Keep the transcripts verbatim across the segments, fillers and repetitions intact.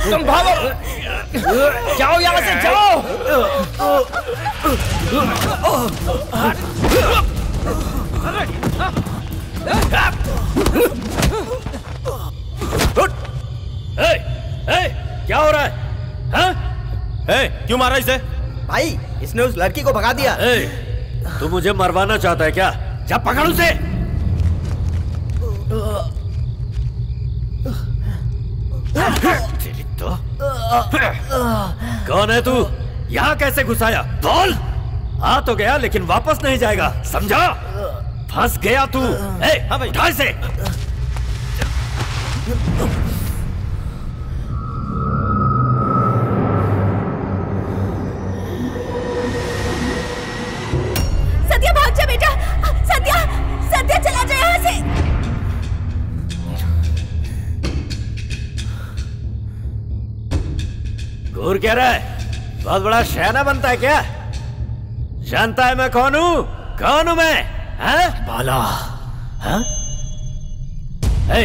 तुम भागो, जाओ यहाँ से, जाओ। ए, ए, क्या हो रहा है? हाँ? ए, क्यों मारा इसे? भाई, इसने उस लड़की को भगा दिया। ए, तू मुझे मरवाना चाहता है क्या? जा पकड़ उसे। तेरी तो कौन है तू? यहाँ कैसे घुसाया? बोल। आ तो गया लेकिन वापस नहीं जाएगा, समझा? फंस गया तू। ए, हाँ भाई, उठा इसे। सत्या भाग जा बेटा, सत्या, सत्या चला जा यहाँ से। घूर क्या रहा है? बहुत बड़ा शहना बनता है क्या? जानता है मैं कौन हूँ? कौन हूँ मैं? हाँ? बाला। हाँ? ए,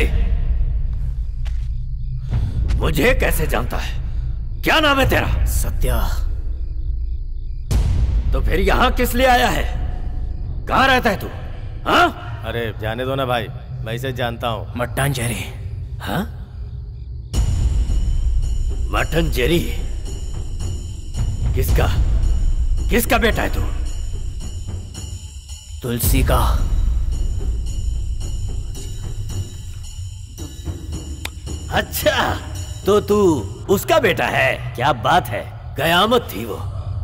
मुझे कैसे जानता है? क्या नाम है तेरा? सत्या। तो फिर यहाँ किस लिए आया है? कहाँ रहता है तू? हाँ? अरे जाने दो ना भाई, मैं इसे जानता हूँ। Mutton Jerry. हाँ? Mutton Jerry? किसका किसका बेटा है तू? तुलसी का। अच्छा, तो तू उसका बेटा है? क्या बात है, कयामत थी वो।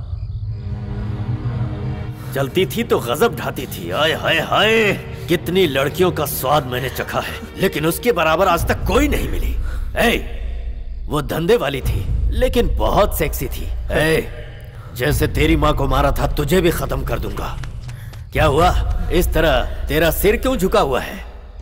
चलती थी तो गजब ढाती थी। आय हाय हाय, कितनी लड़कियों का स्वाद मैंने चखा है, लेकिन उसके बराबर आज तक कोई नहीं मिली। ए, वो धंधे वाली थी लेकिन बहुत सेक्सी थी। ए, जैसे तेरी माँ को मारा था तुझे भी खत्म कर दूंगा। क्या हुआ? इस तरह तेरा सिर क्यों झुका हुआ है?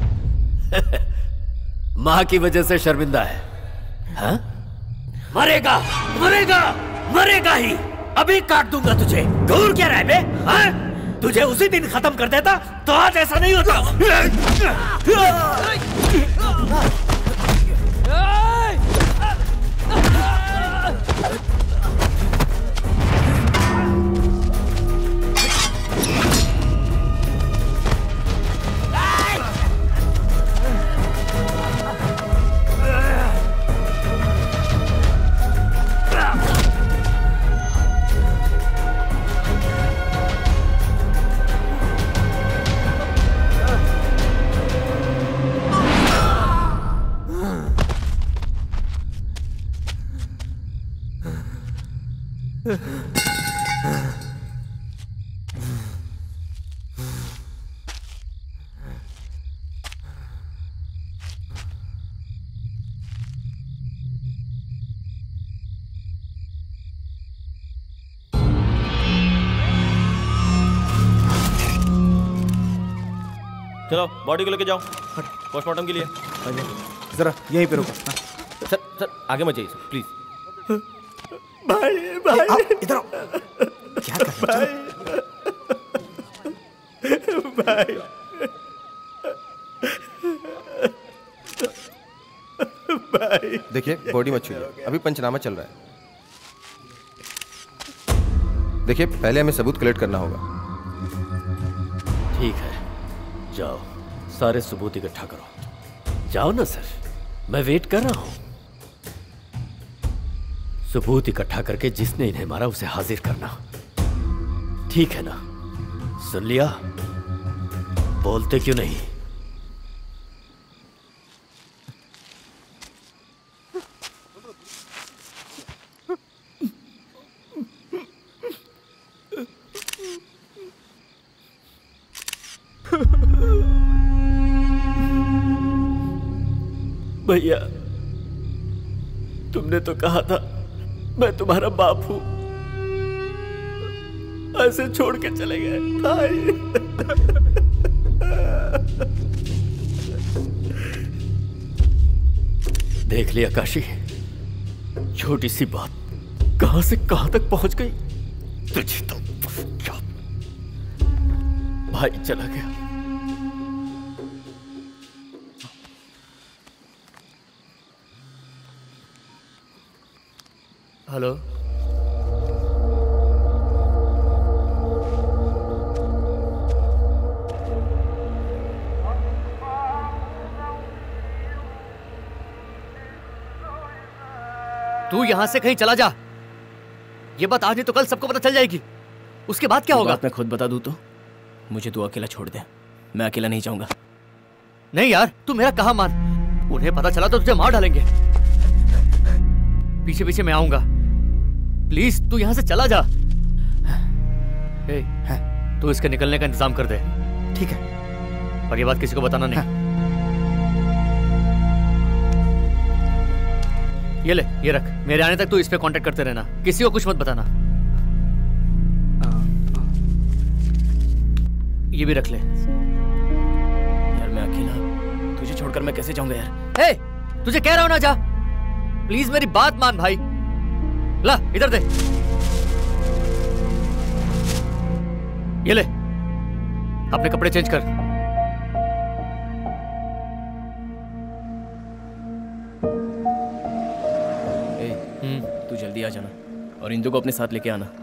माँ की वजह से शर्मिंदा है? हाँ? मरेगा, मरेगा, मरेगा ही। अभी काट दूंगा तुझे। दूर क्या रहा है बे? हाँ? तुझे उसी दिन खत्म कर देता तो आज ऐसा नहीं होता। चलो बॉडी को लेके जाओ पोस्टमार्टम के लिए। जरा यहीं पे रुको। सर सर आगे मत जाइए सर प्लीज। भाई भाई इधर आओ। क्या कर रहे हो? भाई भाई देखिए बॉडी मत छूइए, अभी पंचनामा चल रहा है। देखिए पहले हमें सबूत कलेक्ट करना होगा। ठीक है, जाओ सारे सबूत इकट्ठा करो। जाओ ना सर, मैं वेट कर रहा हूं। सबूत इकट्ठा करके जिसने इन्हें मारा उसे हाजिर करना। ठीक है ना? सुन लिया? बोलते क्यों नहीं? भैया, तुमने तो कहा था मैं तुम्हारा बाप हूं, ऐसे छोड़ के चले गए भाई। देख लिया काशी, छोटी सी बात कहां से कहां तक पहुंच गई। तुझे तो क्या भाई चला गया। हेलो। तू यहां से कहीं चला जा। ये बात आज नहीं तो कल सबको पता चल जाएगी। उसके बाद क्या होगा? बात मैं खुद बता दूं तो मुझे तू अकेला छोड़ दे। मैं अकेला नहीं जाऊंगा। नहीं यार, तू मेरा कहा मान। उन्हें पता चला तो तुझे मार डालेंगे। पीछे पीछे मैं आऊंगा। प्लीज तू यहां से चला जा। ए, तू इसके निकलने का इंतजाम कर दे। ठीक है। और ये बात किसी को बताना नहीं। हाँ। ये ले, ये रख। मेरे आने तक तू इस पे कांटेक्ट करते रहना। किसी को कुछ मत बताना। ये भी रख ले। यार मैं अकेला तुझे छोड़कर मैं कैसे जाऊंगा यार? हे, तुझे कह रहा हूं ना जा। प्लीज मेरी बात मान भाई। ला इधर दे। ये ले, अपने कपड़े चेंज कर। ए, तू जल्दी आ जाना और इंदु को अपने साथ लेके आना।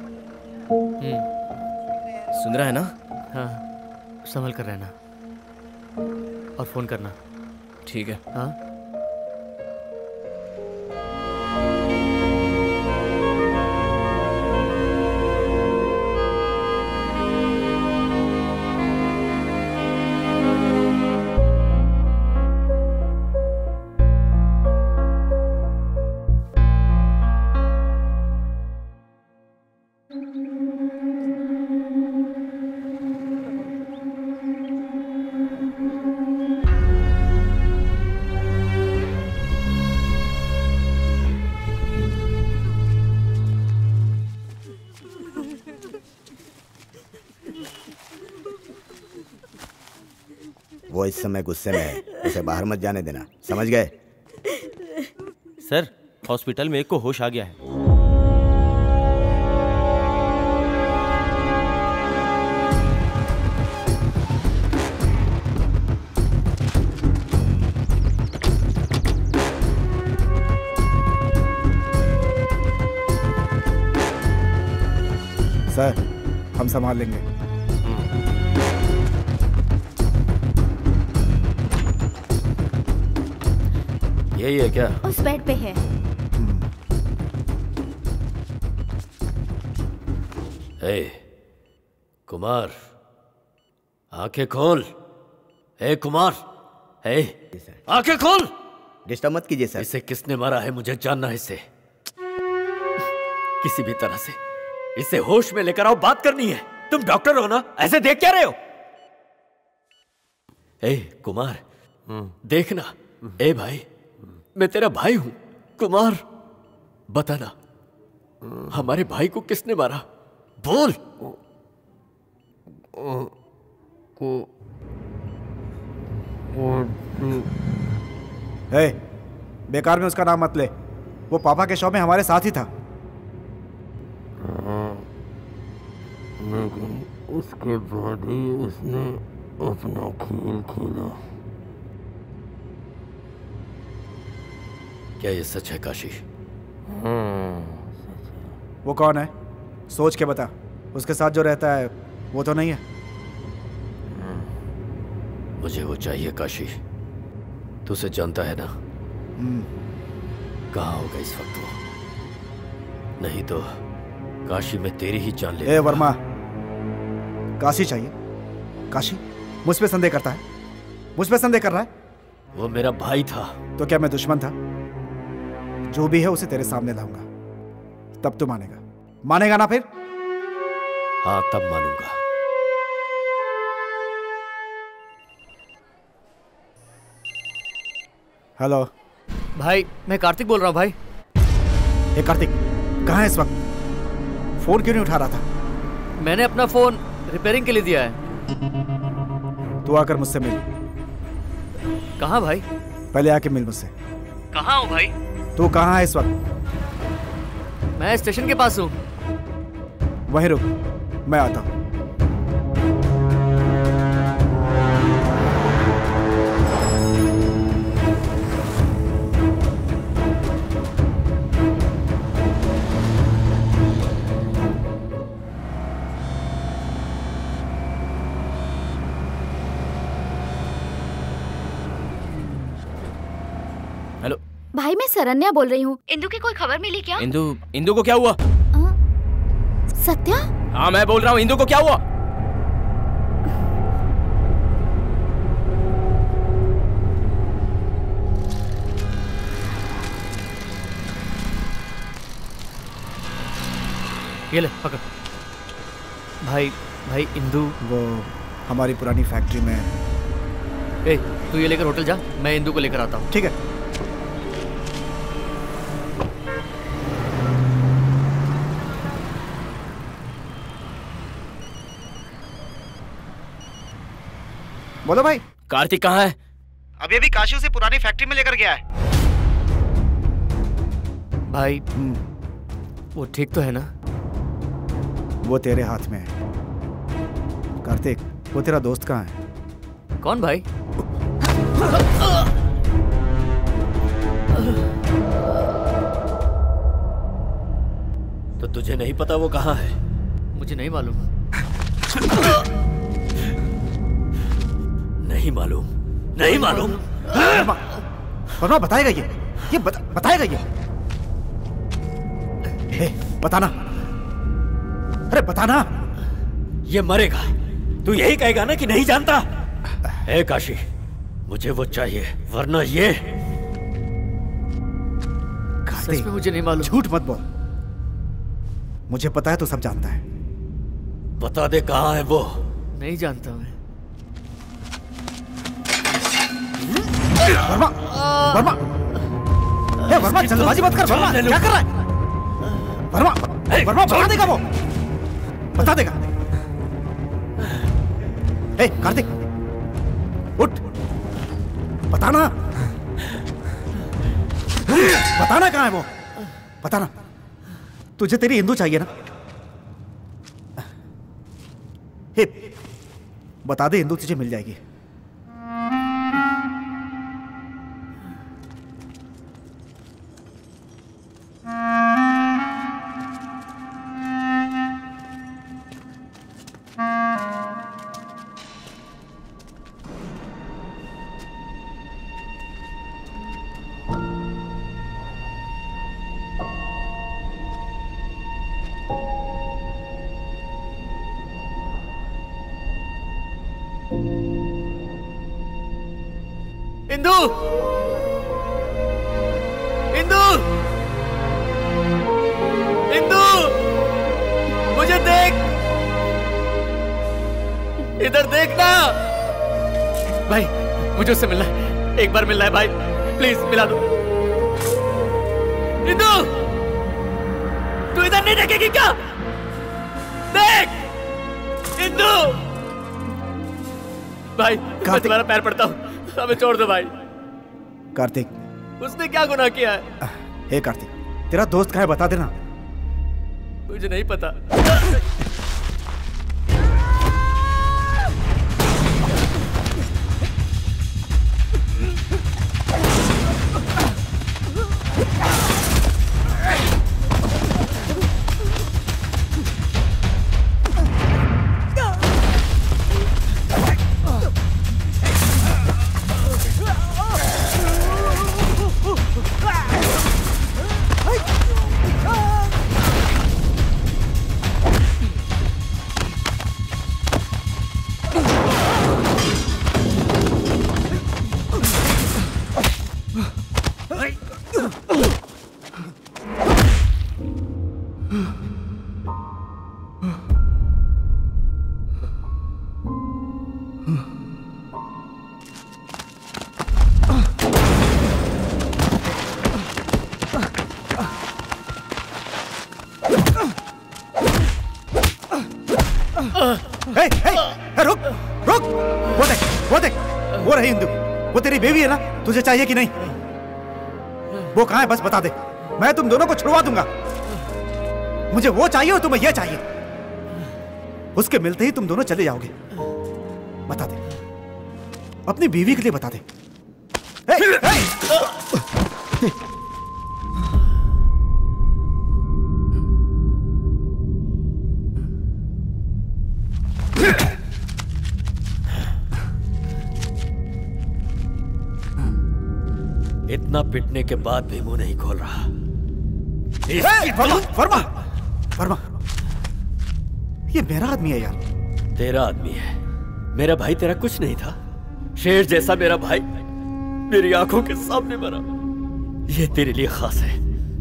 सुन रहा है ना? हाँ, संभल कर रहना और फोन करना। ठीक है। हाँ। वो इस समय गुस्से में है, उसे बाहर मत जाने देना, समझ गए? सर, हॉस्पिटल में एक को होश आ गया है। सर, हम संभाल लेंगे। यही है क्या? उस बेड पे है। ए, कुमार, आंखें खोल। ए कुमार, ए, आंखें खोल। डिस्टर्ब मत कीजिए सर। इसे किसने मारा है मुझे जानना है। इसे किसी भी तरह से इसे होश में लेकर आओ, बात करनी है। तुम डॉक्टर हो ना, ऐसे देख क्या रहे हो? ए कुमार, देखना। ए भाई, मैं तेरा भाई हूं। कुमार, बताना हमारे भाई को किसने मारा? बोल। हे, बेकार में उसका नाम मत ले। वो पापा के शॉप में हमारे साथ ही था। लेकिन उसके बाद ही उसने अपना खेल खेला। क्या ये सच है काशी? हाँ, वो कौन है? सोच के बता। उसके साथ जो रहता है वो तो नहीं है? मुझे वो चाहिए काशी। तू उसे जानता है ना? कहाँ होगा इस वक्त वो? नहीं तो काशी में तेरी ही जान ले। ए वर्मा, काशी चाहिए? काशी मुझ पे संदेह करता है? मुझ पे संदेह कर रहा है? वो मेरा भाई था। तो क्या मैं दुश्मन था? जो भी है उसे तेरे सामने लाऊंगा, तब तू मानेगा। मानेगा ना फिर? हाँ, तब मानूंगा। हेलो भाई, मैं कार्तिक बोल रहा हूँ भाई। ए कार्तिक, कहाँ है इस वक्त? फोन क्यों नहीं उठा रहा था? मैंने अपना फोन रिपेयरिंग के लिए दिया है। तू आकर मुझसे मिल। कहाँ भाई? पहले आके मिल मुझसे। कहाँ हूँ भाई? तू कहाँ है इस वक्त? मैं स्टेशन के पास हूँ। वहीं रुक, मैं आता हूँ। हेलो भाई मैं सरन्या बोल रही हूँ। इंदु की कोई खबर मिली क्या? इंदु इंदु को क्या हुआ? सत्या? हाँ मैं बोल रहा हूँ, इंदु को क्या हुआ? ये ले पकड़। भाई भाई इंदु वो हमारी पुरानी फैक्ट्री में। ए, तू ये लेकर होटल जा, मैं इंदु को लेकर आता हूँ। ठीक है। बोलो भाई। कार्तिक कहाँ है? अभी अभी काशी उसे पुरानी फैक्ट्री में लेकर गया है। भाई वो ठीक तो है ना? वो तेरे हाथ में है। कार्तिक, वो तेरा दोस्त कहाँ है? कौन भाई? तो तुझे नहीं पता वो कहाँ है? मुझे नहीं मालूम। नहीं मालूम? नहीं मालूम? वर्मा, वर्मा बताएगा ये ये बता, बताएगा ये। हे, बताना। अरे बताना। ये मरेगा। तू यही कहेगा ना कि नहीं जानता? ए काशी, मुझे वो चाहिए, वरना ये। सच में मुझे नहीं मालूम। झूठ मत बोल। मुझे पता है तू सब जानता है। बता दे कहाँ है वो। नहीं जानता मैं। वर्मा, वर्मा, हे वर्मा जल्दबाजी मत कर। वर्मा क्या कर रहा है? वर्मा, वर्मा बता देगा वो, बता देगा। हे कार्तिक, उठ, बताना, बताना कहाँ है वो, बताना। तुझे तेरी इंदु चाहिए ना? हे, बता दे, इंदु तुझे मिल जाएगी। इंदु, इंदु, इंदु, मुझे देख, इधर देखना। भाई मुझे उससे मिलना है, एक बार मिलना है भाई, प्लीज मिला दो। इंदु, तू इधर नहीं देखेगी क्या? देख, इंदु। भाई मैं तुम्हारा पैर पड़ता हूँ, हमें छोड़ दो भाई। कार्तिक, उसने क्या गुनाह किया है? हे कार्तिक, तेरा दोस्त कहाँ है बता देना। मुझे नहीं पता। हे, हे, हे, रुक, रुक, वो देख, वो देख, वो रही इंदु, वो तेरी बेबी है ना? तुझे चाहिए कि नहीं? वो कहाँ है बस बता दे, मैं तुम दोनों को छुड़वा दूंगा। मुझे वो चाहिए और तुम्हें ये चाहिए। उसके मिलते ही तुम दोनों चले जाओगे। बता दे, अपनी बीवी के लिए बता दे। हे, हे, इतना पिटने के बाद भी मुंह नहीं खोल रहा। वर्मा, वर्मा, वर्मा, ये मेरा आदमी है यार। तेरा आदमी है? मेरा भाई तेरा कुछ नहीं था। शेर जैसा मेरा भाई मेरी आंखों के सामने मरा। ये तेरे लिए खास है।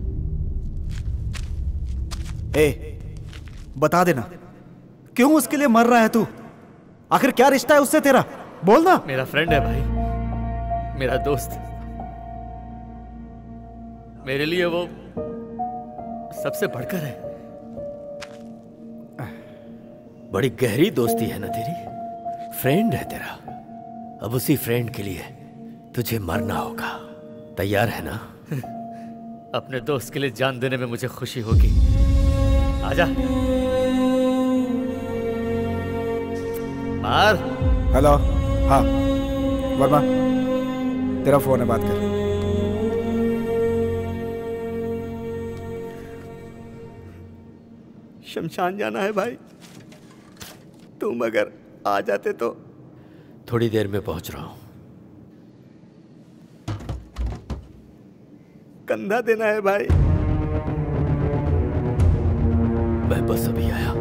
ए, बता देना क्यों उसके लिए मर रहा है तू? आखिर क्या रिश्ता है उससे तेरा? बोल ना। मेरा फ्रेंड है भाई, मेरा दोस्त। मेरे लिए वो सबसे बढ़कर है। बड़ी गहरी दोस्ती है ना तेरी। फ्रेंड है तेरा। अब उसी फ्रेंड के लिए तुझे मरना होगा। तैयार है ना? अपने दोस्त के लिए जान देने में मुझे खुशी होगी। आजा। मार। हेलो। हाँ वर्मा, तेरा फोन है, बात कर। शमशान जाना है भाई, तुम अगर आ जाते तो। थोड़ी देर में पहुंच रहा हूं। कंधा देना है भाई। मैं बस अभी आया।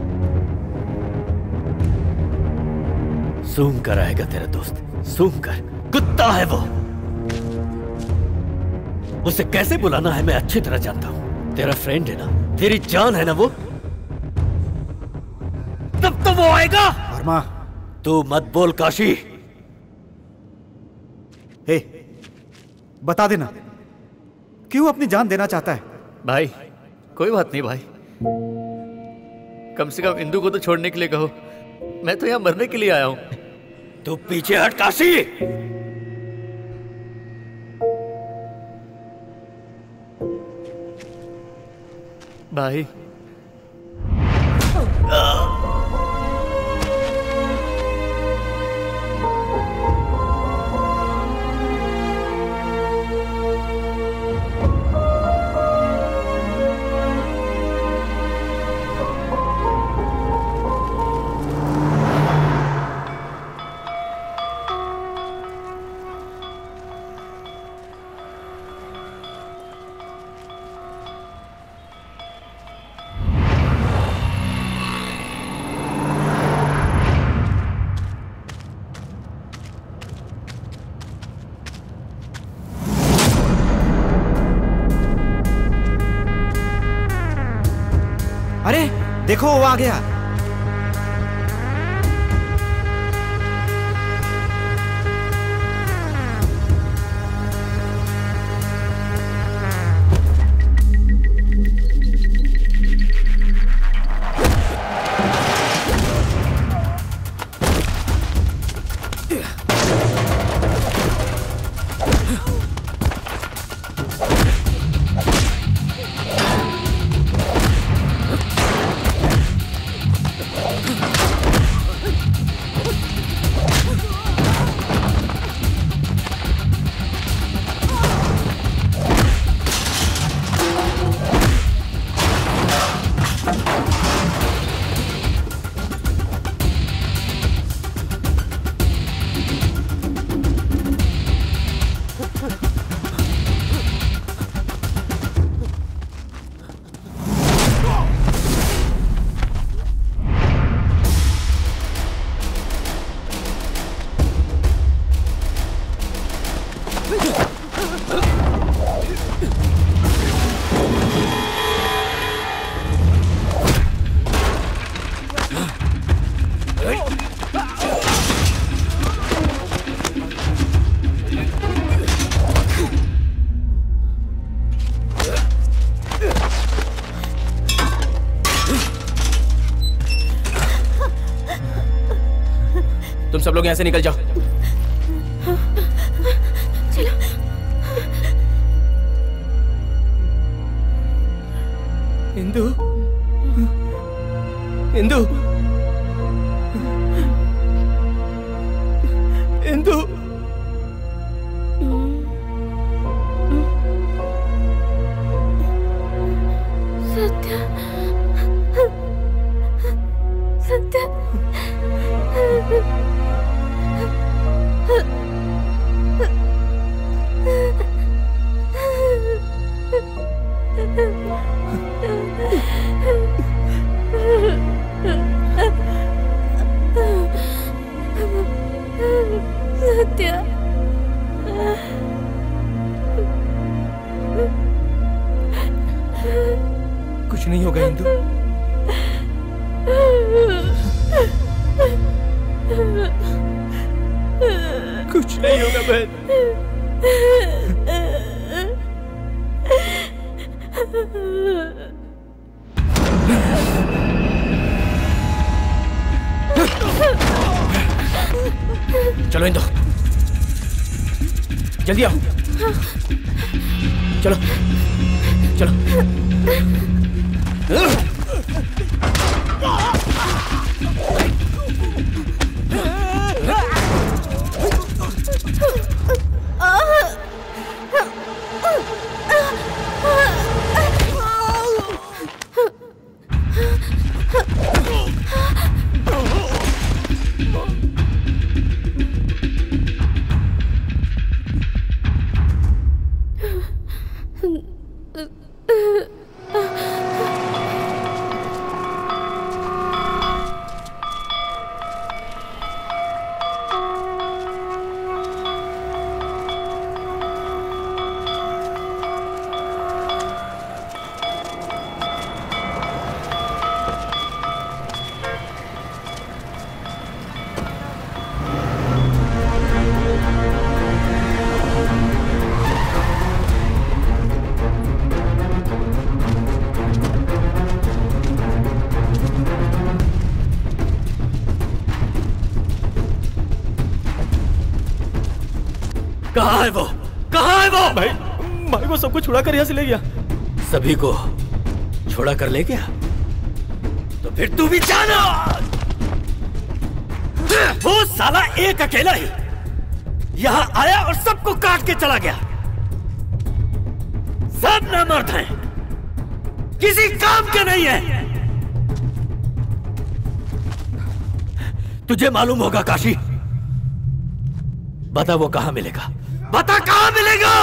सूंघ कर आएगा तेरा दोस्त, सूंघ कर। कुत्ता है वो। उसे कैसे बुलाना है मैं अच्छी तरह जानता हूं। तेरा फ्रेंड है ना, तेरी जान है ना वो। तब तो वो आएगा। वर्मा, तू मत बोल काशी। हे, बता देना क्यों अपनी जान देना चाहता है? भाई कोई बात नहीं भाई, कम से कम इंदु को तो छोड़ने के लिए कहो। मैं तो यहां मरने के लिए आया हूं। तू पीछे हट काशी। भाई अरे देखो वो आ गया। तुम सब लोग यहाँ से निकल जाओ। चलो। इंदु, इंदु, इंदु। सत्या, सत्या। कुछ नहीं होगा इंदु। कुछ नहीं होगा बहन। चलो इंदु, जल्दी आओ। चलो चलो। कहाँ है वो? कहाँ है वो? भाई भाई वो सबको छुड़ा कर यहाँ से ले गया। सभी को छुड़ा कर ले गया? तो फिर तू भी जाना। वो साला एक अकेला ही यहाँ आया और सबको काट के चला गया। सब नामर्द हैं, किसी काम के नहीं है। तुझे मालूम होगा काशी, बता वो कहां मिलेगा, बता कहां मिलेगा।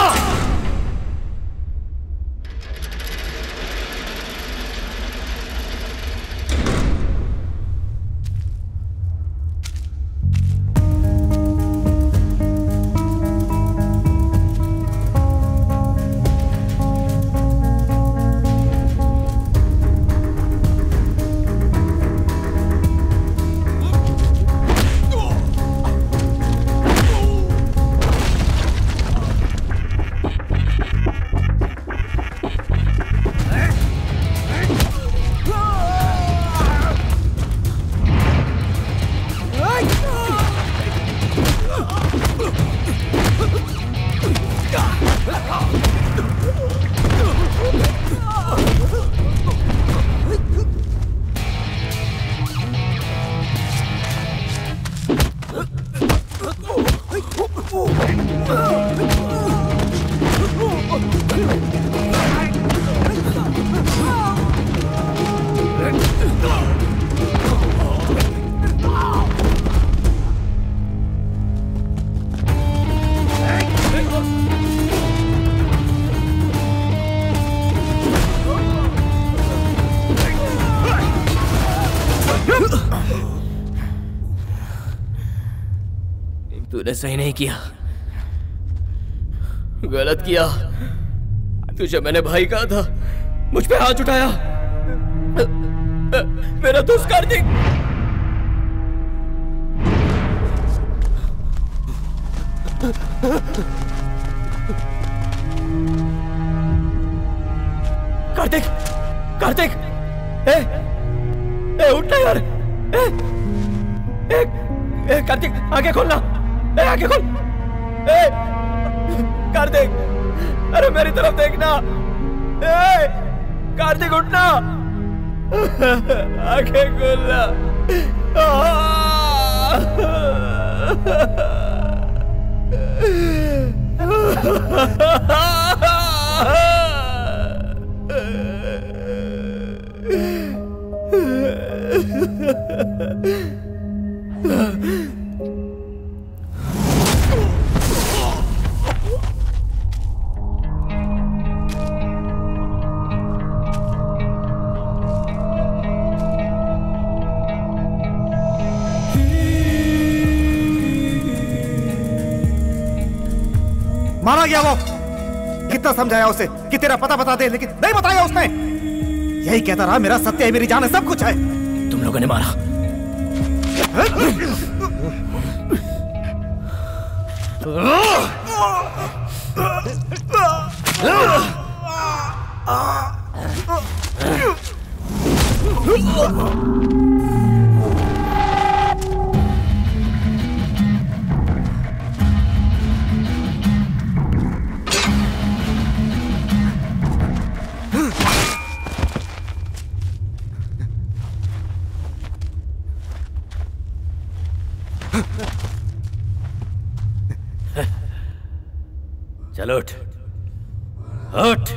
तूने सही नहीं किया, गलत किया। तुझे मैंने भाई कहा था, मुझ पे हाथ उठाया। मेरा दोस्त कार्तिक, कार्तिक कार्तिक ए, ए उठना यार। ए, ए, ए कार्तिक आंखें खोलना, ए आंखें खोल। ए कार्तिक, अरे मेरी तरफ देखना। ए कार्तिक उठना, आंखें खोलना। मारा गया वो। कितना समझाया उसे कि तेरा पता बता दे, लेकिन नहीं बताया उसने। यही कहता रहा, मेरा सत्य है, मेरी जान है, सब कुछ है। तुम लोगों ने मारा। चलो उठ, उठ।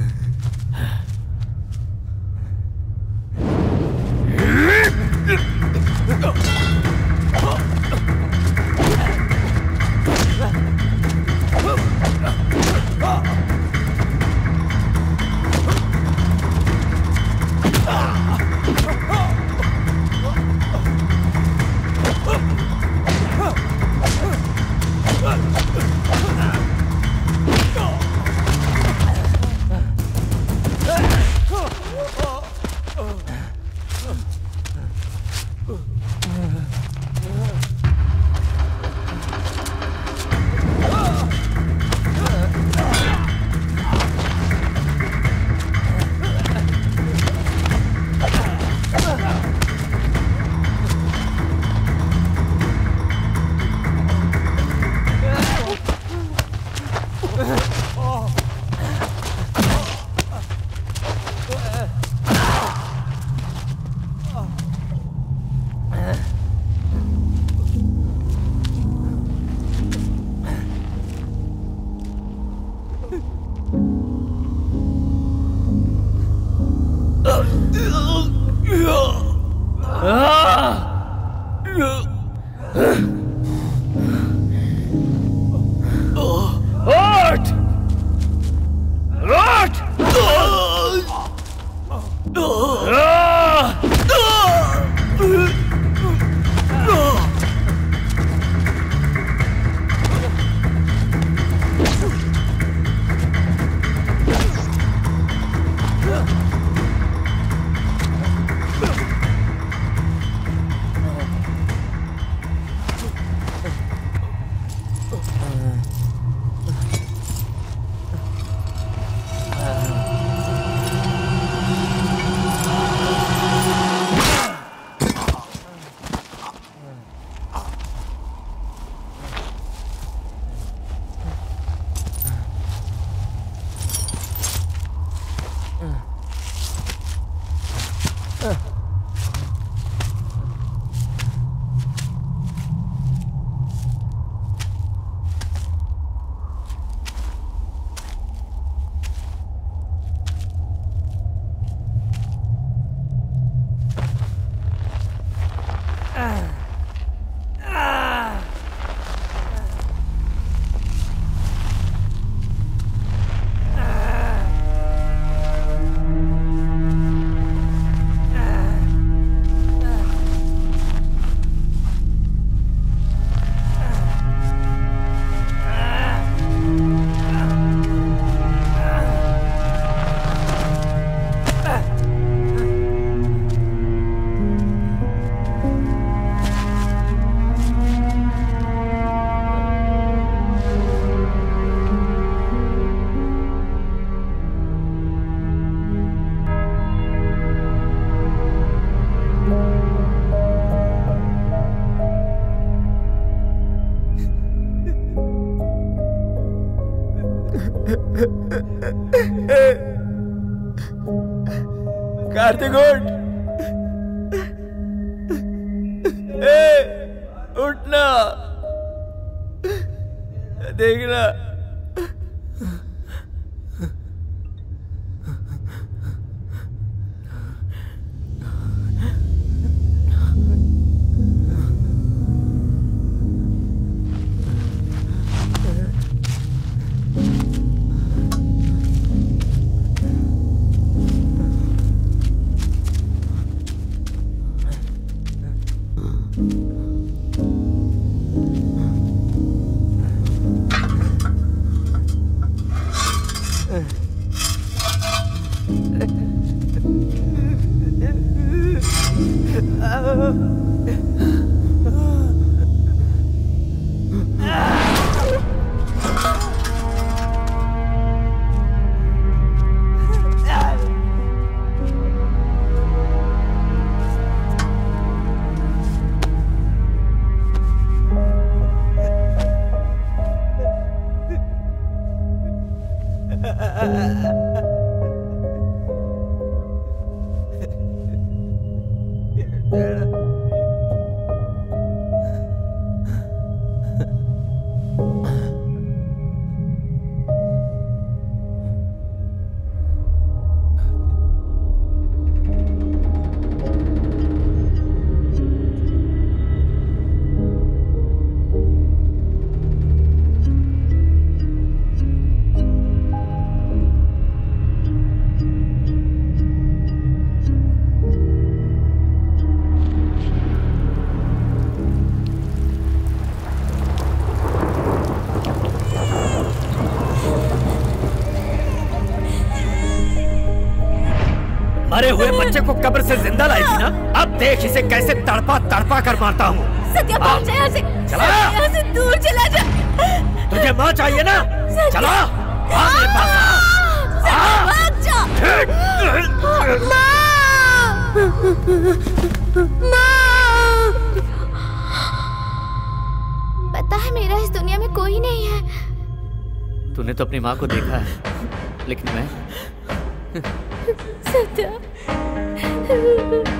कार्तिक उठ, ए, उठना, देखना। मरे हुए बच्चे को कब्र से जिंदा लाई थी ना, अब देख इसे कैसे तड़पा तड़पा कर मारता हूँ। सत्या भाग जा यहाँ से, चला यहाँ से दूर चला जा। तुझे माँ चाहिए ना, चला आ मेरे पास आ। भाग जा। माँ, पता है मेरा इस दुनिया में कोई नहीं है। तूने तो अपनी माँ को देखा है, लेकिन मैं सत्या